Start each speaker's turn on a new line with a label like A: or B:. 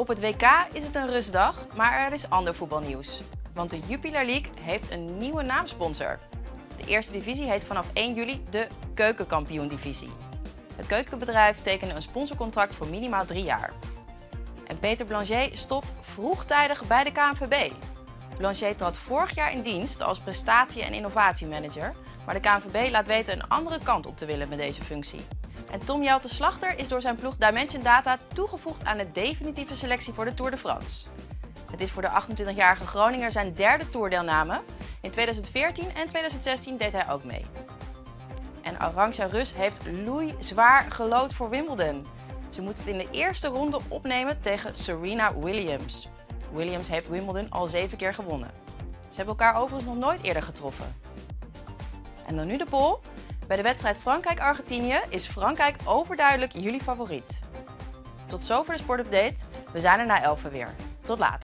A: Op het WK is het een rustdag, maar er is ander voetbalnieuws. Want de Jupiler League heeft een nieuwe naamsponsor. De eerste divisie heet vanaf 1 juli de Keukenkampioen-divisie. Het keukenbedrijf tekende een sponsorcontract voor minimaal 3 jaar. En Peter Blanchet stopt vroegtijdig bij de KNVB. Blanchet trad vorig jaar in dienst als prestatie- en innovatiemanager, maar de KNVB laat weten een andere kant op te willen met deze functie. En Tom Jelte Slachter is door zijn ploeg Dimension Data toegevoegd aan de definitieve selectie voor de Tour de France. Het is voor de 28-jarige Groninger zijn derde toerdeelname. In 2014 en 2016 deed hij ook mee. En Arantxa Rus heeft loeizwaar gelood voor Wimbledon. Ze moet het in de eerste ronde opnemen tegen Serena Williams. Williams heeft Wimbledon al 7 keer gewonnen. Ze hebben elkaar overigens nog nooit eerder getroffen. En dan nu de poll. Bij de wedstrijd Frankrijk-Argentinië is Frankrijk overduidelijk jullie favoriet. Tot zover de sportupdate. We zijn er na 11 weer. Tot later.